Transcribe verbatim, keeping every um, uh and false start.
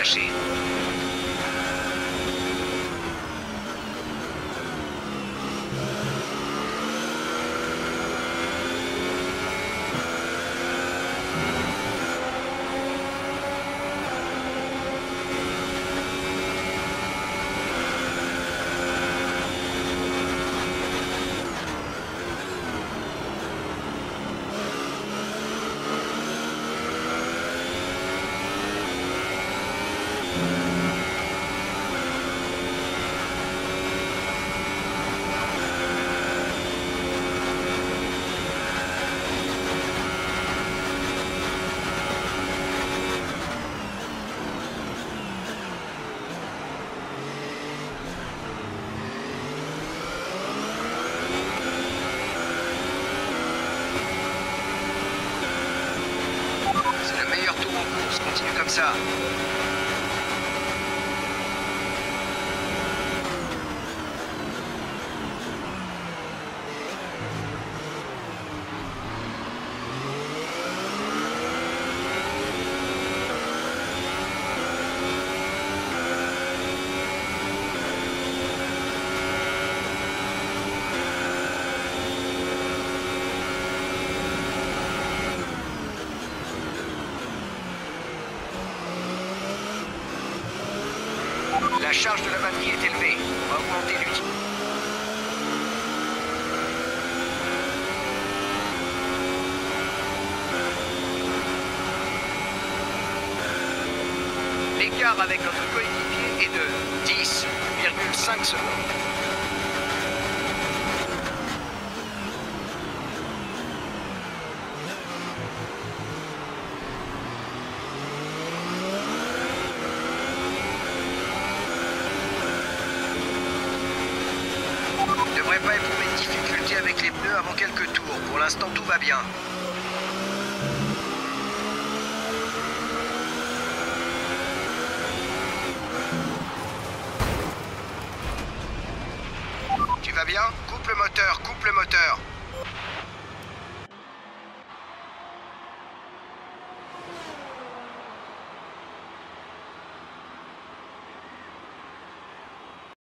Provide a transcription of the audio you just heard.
chercher. Continue comme ça. La charge de la batterie est élevée. On va augmenter l'utilité. L'écart avec notre coéquipier est de dix virgule cinq secondes. Pas éprouver de difficultés avec les pneus avant quelques tours. Pour l'instant, tout va bien. Tu vas bien? Coupe le moteur, coupe le moteur.